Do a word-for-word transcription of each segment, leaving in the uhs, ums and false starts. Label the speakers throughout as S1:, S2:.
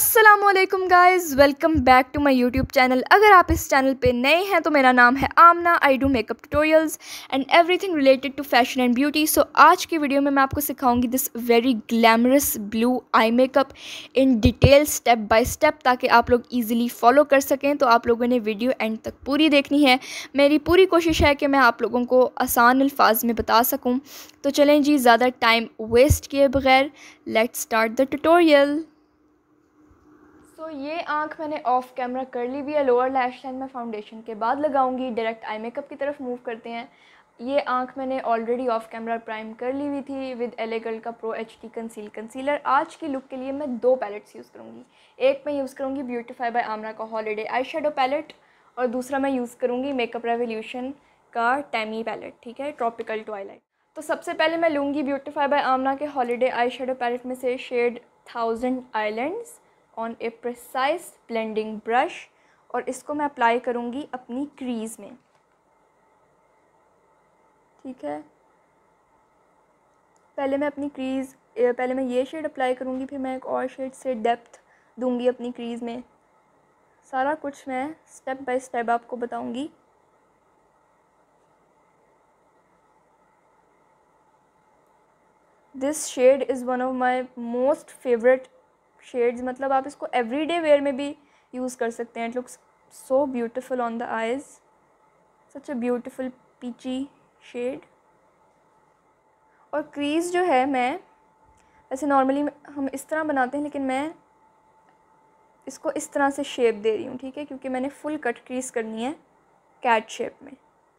S1: अस्सलामुअलैकुम guys, welcome back to my YouTube channel. अगर आप इस चैनल पे नए हैं तो मेरा नाम है Amna. I do makeup tutorials and everything related to fashion and beauty. So आज की वीडियो में मैं आपको सिखाऊंगी this very glamorous blue eye makeup in detail step by step, ताकि आप लोग ईजिली फॉलो कर सकें। तो आप लोगों ने वीडियो एंड तक पूरी देखनी है। मेरी पूरी कोशिश है कि मैं आप लोगों को आसान अल्फाज में बता सकूँ। तो चलें जी, ज़्यादा टाइम वेस्ट किए बगैर लेट्स स्टार्ट द ट्यूटोरियल। तो so, ये आंख मैंने ऑफ कैमरा कर ली हुई है। लोअर लैश लाइन मैं फाउंडेशन के बाद लगाऊंगी। डायरेक्ट आई मेकअप की तरफ मूव करते हैं। ये आंख मैंने ऑलरेडी ऑफ कैमरा प्राइम कर ली हुई थी विद एल ए गर्ल का pro H D conceal concealer. आज की लुक के लिए मैं दो पैलेट्स यूज़ करूँगी। एक मैं यूज़ करूँगी ब्यूटीफाई बाय आमना का हॉलीडे आई शेडो पैलेट, और दूसरा मैं यूज़ करूँगी मेकअप रेवोल्यूशन का टैमी पैलेट, ठीक है, ट्रॉपिकल ट्वाइलाइट। तो सबसे पहले मैं लूँगी ब्यूटीफाई बाय आमना के हॉलीडे आई शेडो पैलेट में से shade thousand islands on a precise blending brush, और इसको मैं अप्लाई करूँगी अपनी क्रीज़ में, ठीक है। पहले मैं अपनी क्रीज़ पहले मैं ये शेड अप्लाई करूँगी, फिर मैं एक और शेड से डेप्थ दूँगी अपनी क्रीज़ में। सारा कुछ मैं स्टेप बाय स्टेप आपको बताऊँगी। This shade is one of my most favourite shades, मतलब आप इसको एवरीडे वेयर में भी यूज़ कर सकते हैं। It looks so beautiful on the eyes, such a beautiful peachy shade. और क्रीज़ जो है, मैं ऐसे नॉर्मली हम इस तरह बनाते हैं, लेकिन मैं इसको इस तरह से शेप दे रही हूँ, ठीक है, क्योंकि मैंने फुल कट क्रीज़ करनी है कैट शेप में।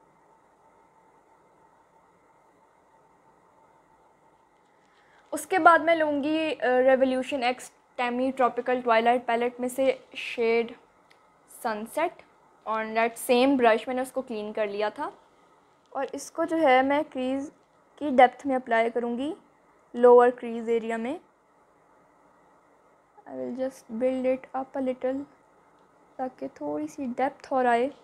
S1: उसके बाद मैं लूँगी Revolution X Tammi tropical twilight palette में से shade sunset on that same brush. मैंने उसको क्लीन कर लिया था, और इसको जो है मैं क्रीज़ की डेप्थ में अप्लाई करूँगी, लोअर क्रीज़ एरिया में। I will just build it up a little ताकि थोड़ी सी डेप्थ और आए।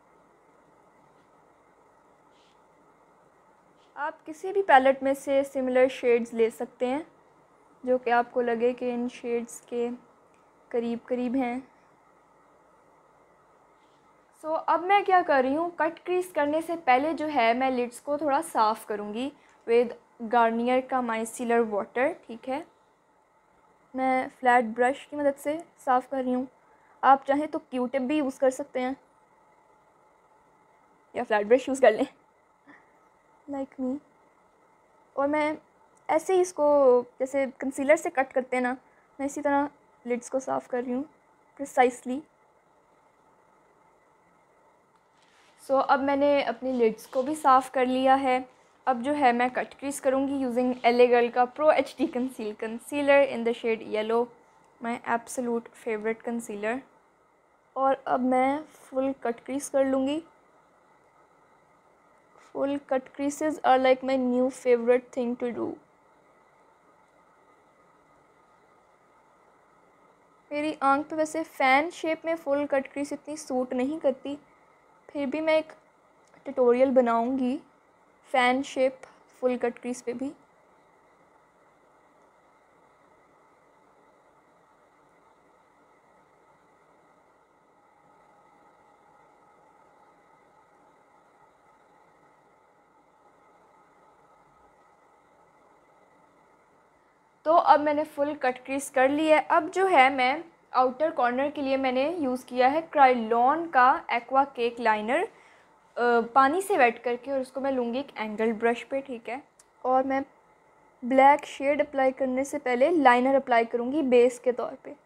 S1: आप किसी भी पैलेट में से सिमिलर शेड्स ले सकते हैं जो कि आपको लगे कि इन शेड्स के करीब करीब हैं। सो so, अब मैं क्या कर रही हूँ, कट क्रीज करने से पहले जो है मैं लिड्स को थोड़ा साफ़ करूँगी विद गार्नियर का माइसिलर वाटर, ठीक है। मैं फ्लैट ब्रश की मदद से साफ़ कर रही हूँ। आप चाहें तो क्यू टिप भी यूज़ कर सकते हैं या फ्लैट ब्रश यूज़ कर लें लाइक like मी। और मैं ऐसे ही इसको जैसे कंसीलर से कट करते हैं ना, मैं इसी तरह लिड्स को साफ़ कर रही हूँ प्रिसाइसली। सो so, अब मैंने अपनी लिड्स को भी साफ़ कर लिया है। अब जो है मैं कट क्रीज करूँगी यूजिंग एल ए गर्ल का pro H D conceal concealer in the shade yellow, my absolute favourite concealer. और अब मैं फुल कट क्रीज कर लूँगी। Full cut creases are like my new favorite thing to do। मेरी आंख पे वैसे फ़ैन शेप में फुल कट क्रीज इतनी सूट नहीं करती, फिर भी मैं एक ट्यूटोरियल बनाऊंगी fan shape full cut crease पे भी। तो अब मैंने फुल कट क्रीज कर ली है। अब जो है मैं आउटर कॉर्नर के लिए मैंने यूज़ किया है क्रायोलॉन का एक्वा केक लाइनर, पानी से वेट करके, और उसको मैं लूँगी एक एंगल ब्रश पे, ठीक है। और मैं ब्लैक शेड अप्लाई करने से पहले लाइनर अप्लाई करूँगी बेस के तौर पे,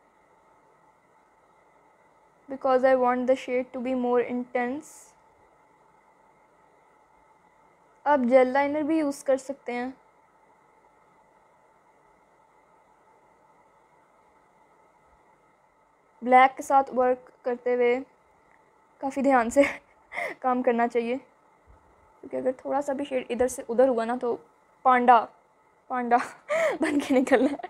S1: because I want the shade to be more intense. आप जेल लाइनर भी यूज़ कर सकते हैं। ब्लैक के साथ वर्क करते हुए काफ़ी ध्यान से काम करना चाहिए, क्योंकि अगर थोड़ा सा भी शेड इधर से उधर हुआ ना तो पांडा पांडा बन के निकलना है।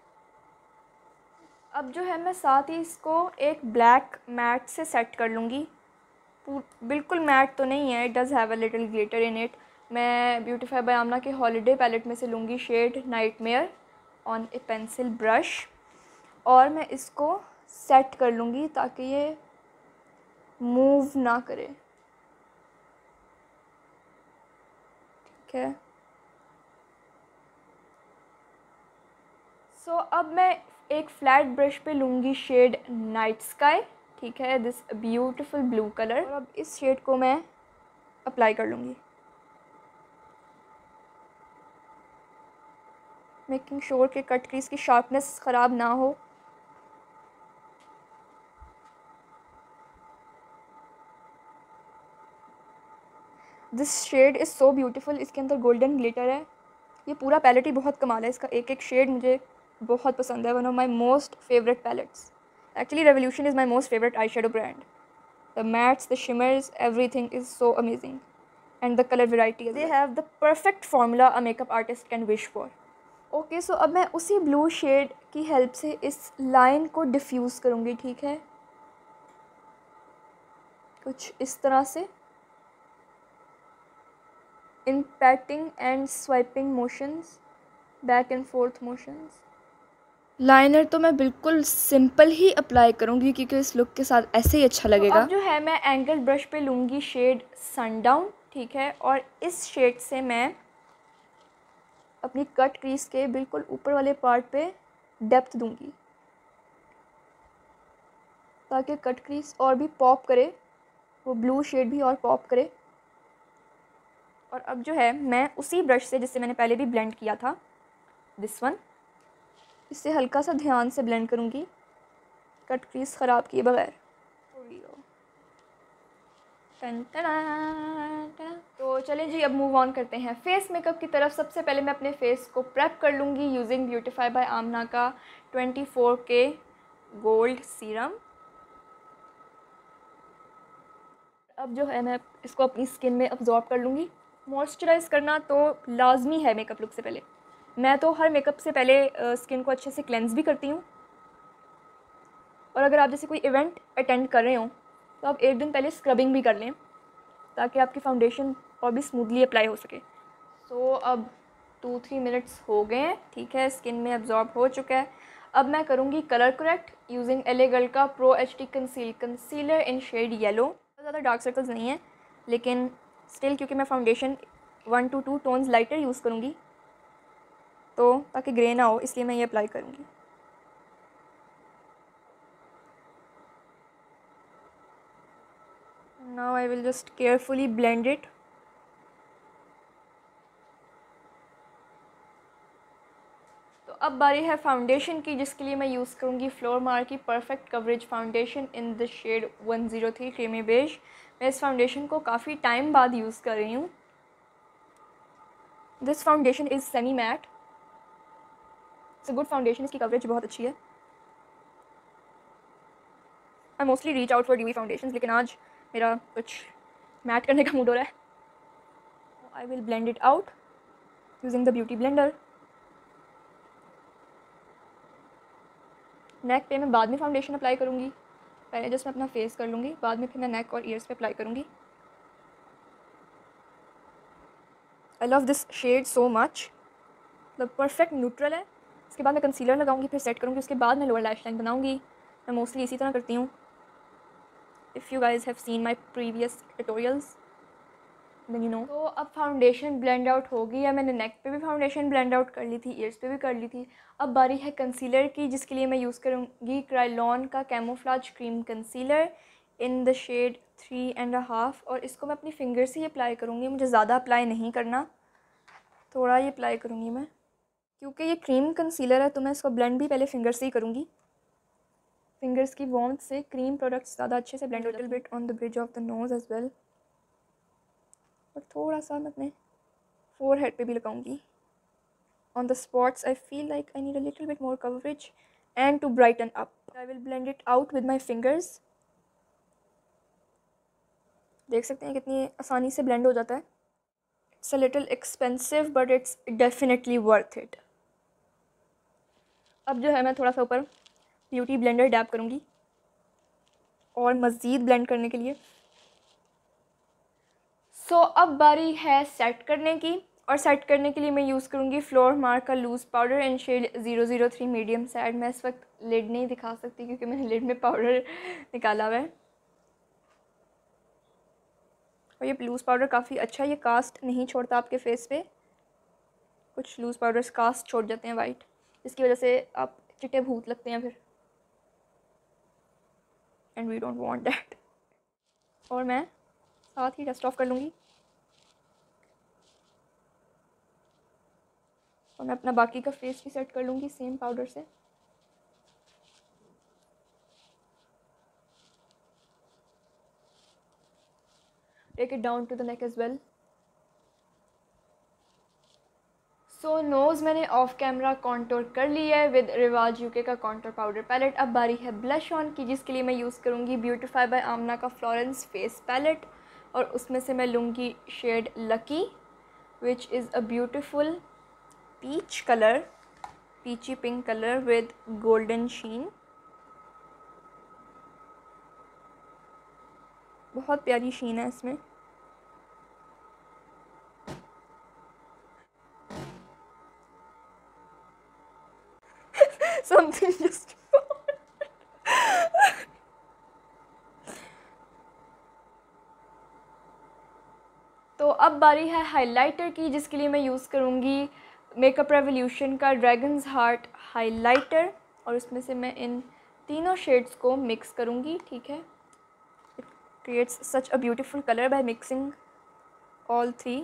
S1: अब जो है मैं साथ ही इसको एक ब्लैक मैट से सेट कर लूँगी। बिल्कुल मैट तो नहीं है, it does have a little glitter in it. मैं ब्यूटीफाई बाय आमना के हॉलीडे पैलेट में से लूँगी shade nightmare on a pencil brush. और मैं इसको सेट कर लूँगी ताकि ये मूव ना करे। ठीक है, सो so, अब मैं एक फ्लैट ब्रश पे लूँगी शेड नाइट स्काई। ठीक है, दिस ब्यूटीफुल ब्लू कलर। और अब इस शेड को मैं अप्लाई कर लूँगी, मेकिंग श्योर कि कट क्रीज की शार्पनेस ख़राब ना हो। This shade is so beautiful. इसके अंदर गोल्डन ग्लिटर है। ये पूरा पैलेट ही बहुत कमाल है। इसका एक एक शेड मुझे बहुत पसंद है। One of my most favourite palettes. Actually Revolution is my most favourite eye shadow brand. The mattes, the shimmers, everything is so amazing and the colour variety, they have the perfect formula a makeup artist can wish for. Okay, so अब मैं उसी blue shade की help से इस line को diffuse करूँगी। ठीक है, कुछ इस तरह से in patting and swiping motions, back and forth motions. Liner तो मैं बिल्कुल सिंपल ही अप्लाई करूँगी क्योंकि इस लुक के साथ ऐसे ही अच्छा लगेगा। तो अब जो है मैं एंगल ब्रश पे लूँगी शेड सनडाउन। ठीक है, और इस शेड से मैं अपनी कट क्रीज के बिल्कुल ऊपर वाले पार्ट पे डेप्थ दूँगी ताकि कट क्रीज और भी पॉप करे, वो ब्लू शेड भी और पॉप करे। और अब जो है मैं उसी ब्रश से जिससे मैंने पहले भी ब्लेंड किया था, दिस वन, इससे हल्का सा ध्यान से ब्लेंड करूँगी कट क्रीज ख़राब किए बगैर। तो चलें जी, अब मूव ऑन करते हैं फेस मेकअप की तरफ। सबसे पहले मैं अपने फेस को प्रेप कर लूँगी यूजिंग ब्यूटीफाई बाय आमना का twenty four K gold serum. अब जो है मैं इसको अपनी स्किन में अब्जॉर्ब कर लूँगी। मॉइस्चराइज़ करना तो लाजमी है मेकअप लुक से पहले। मैं तो हर मेकअप से पहले स्किन को अच्छे से क्लेंस भी करती हूँ। और अगर आप जैसे कोई इवेंट अटेंड कर रहे हो तो आप एक दिन पहले स्क्रबिंग भी कर लें ताकि आपकी फाउंडेशन और भी स्मूथली अप्लाई हो सके। सो so, अब टू थ्री मिनट्स हो गए हैं। ठीक है, स्किन में अब्जॉर्ब हो चुका है। अब मैं करूँगी colour correct using L A girl का pro H D conceal concealer in shade yellow. ज़्यादा डार्क सर्कल्स नहीं है लेकिन स्टिल क्योंकि मैं foundation one to two tones lighter use करूँगी तो ताकि ग्रे ना हो, इसलिए मैं ये अप्लाई करूँगी। Now I will just carefully blend it. तो अब बारी है फाउंडेशन की, जिसके लिए मैं यूज़ करूँगी फ्लोरमार की perfect coverage foundation in the shade one zero three creamy beige. मैं इस फाउंडेशन को काफ़ी टाइम बाद यूज़ कर रही हूँ। This foundation is semi matte, it's a good foundation. इसकी कवरेज बहुत अच्छी है। I mostly reach out for dewy foundation, लेकिन आज मेरा कुछ मैट करने का मूड हो रहा है। I will blend it out using the beauty blender. Neck पे मैं बाद में फाउंडेशन अप्लाई करूँगी। पहले जस्ट मैं अपना फेस कर लूँगी, बाद में फिर मैं नेक और ईयर्स पे अप्लाई करूँगी। I love this shade so much, मतलब परफेक्ट न्यूट्रल है। इसके बाद मैं कंसीलर लगाऊंगी, फिर सेट करूँगी, उसके बाद मैं लोअर लैश लाइन बनाऊँगी। मैं मोस्टली इसी तरह करती हूँ। If you guys have seen my previous tutorials then you know. तो अब फाउंडेशन ब्लेंड आउट हो गई है। मैंने नेक पे भी फाउंडेशन ब्लेंड आउट कर ली थी, ईयर्स पे भी कर ली थी। अब बारी है कंसीलर की, जिसके लिए मैं यूज़ करूँगी क्राइलॉन का camouflage cream concealer in the shade three and half. और इसको मैं अपनी फिंगर से ही अप्लाई करूँगी, मुझे ज़्यादा अप्लाई नहीं करना, थोड़ा ही अप्लाई करूँगी मैं। क्योंकि ये क्रीम कंसीलर है तो मैं इसको ब्लेंड भी पहले फिंगर से ही करूँगी। फिंगर्स की वार्मथ से क्रीम प्रोडक्ट्स ज़्यादा अच्छे से blend, little bit on the bridge of the nose as well. और थोड़ा सा मैं अपने फोर हेड पर भी लगाऊँगी on the spots I feel like I need a little bit more coverage and to brighten up. I will blend it out with my fingers. देख सकते हैं कितनी आसानी से ब्लेंड हो जाता है। It's a little expensive but it's definitely worth it. अब जो है मैं थोड़ा सा ऊपर ब्यूटी ब्लेंडर डैप करूँगी और मज़ीद ब्लेंड करने के लिए। सो so, अब बारी है सेट करने की। और सेट करने के लिए मैं यूज़ करूँगी फ्लोर मार्क का loose powder in shade zero zero three medium sand. मैं इस वक्त लिड नहीं दिखा सकती क्योंकि मैंने लिड में पाउडर निकाला हुआ है। और ये लूज़ पाउडर काफ़ी अच्छा है, ये कास्ट नहीं छोड़ता आपके फेस पे। कुछ लूज़ पाउडर्स कास्ट छोड़ जाते हैं वाइट, जिसकी वजह से आप चिट्टे भूत लगते हैं फिर, and we don't want that. और मैं साथ ही डस्ट ऑफ कर लूँगी और मैं अपना बाकी का फेस भी सेट कर लूँगी सेम पाउडर से। Take it down to the neck as well. So nose मैंने ऑफ कैमरा कॉन्टोर कर लिया है विद रिवाज यूके का कॉन्टोर पाउडर पैलेट। अब बारी है ब्लश ऑन की, जिसके लिए मैं यूज़ करूँगी ब्यूटीफाई बाय आमना का फ्लोरेंस फेस पैलेट, और उसमें से मैं लूँगी shade lucky, which is a beautiful peach colour, peachy pink colour with golden sheen. बहुत प्यारी शीन है इसमें। Something just तो अब बारी है हाइलाइटर की, जिसके लिए मैं यूज़ करूँगी मेकअप रेवोल्यूशन का ड्रैगन्स हार्ट हाइलाइटर, और उसमें से मैं इन तीनों शेड्स को मिक्स करूँगी। ठीक है, it creates such a beautiful colour by mixing all three.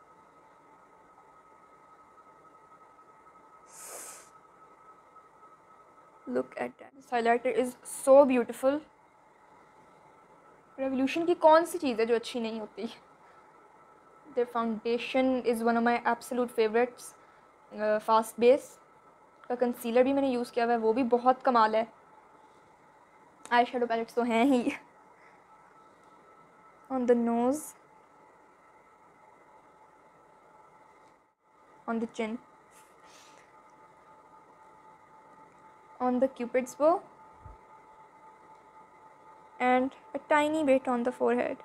S1: Look at that. This highlighter is so beautiful. Revolution की कौन सी चीज़ है जो अच्छी नहीं होती? Their foundation is one of my absolute favorites. Fast base का कंसीलर भी मैंने यूज़ किया हुआ है, वो भी बहुत कमाल है। आई शेडो पैलेट्स तो हैं ही। On the nose, on the chin, on the cupid's bow, and a tiny bit on the forehead,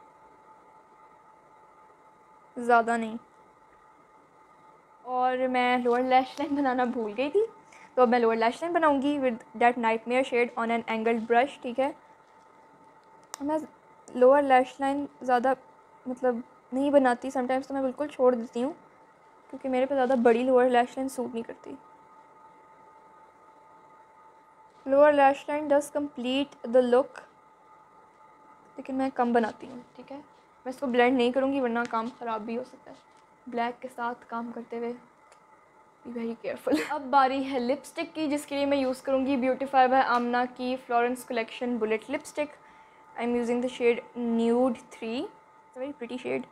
S1: ज़्यादा नहीं। और मैं लोअर लैश लाइन बनाना भूल गई थी, तो अब मैं लोअर लैश लाइन बनाऊंगी with that nightmare shade on an angled brush. ठीक है, मैं लोअर लैश लाइन ज़्यादा मतलब नहीं बनाती, समटाइम्स तो मैं बिल्कुल छोड़ देती हूँ क्योंकि मेरे पे ज़्यादा बड़ी लोअर लैश लाइन सूट नहीं करती। Lower lash line does complete the look, लेकिन मैं कम बनाती हूँ। ठीक है, मैं इसको ब्लेंड नहीं करूँगी वरना काम ख़राब भी हो सकता है। ब्लैक के साथ काम करते हुए बी वेरी केयरफुल। अब बारी है लिपस्टिक की, जिसके लिए मैं यूज़ करूँगी ब्यूटीफाई बाय आमना की Florence collection bullet lipstick. I am using the shade nude three, it's a very pretty shade.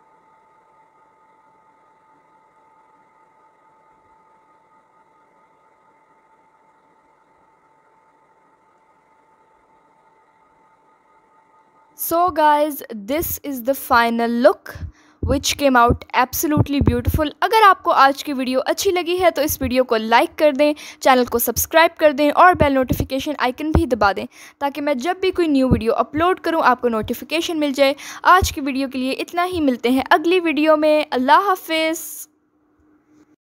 S1: So guys, this is the final look which came out absolutely beautiful. अगर आपको आज की video अच्छी लगी है तो इस वीडियो को लाइक कर दें, चैनल को सब्सक्राइब कर दें और बेल नोटिफिकेशन आइकन भी दबा दें ताकि मैं जब भी कोई न्यू वीडियो अपलोड करूं आपको नोटिफिकेशन मिल जाए। आज की वीडियो के लिए इतना ही, मिलते हैं अगली वीडियो में। अल्लाह हाफिज़।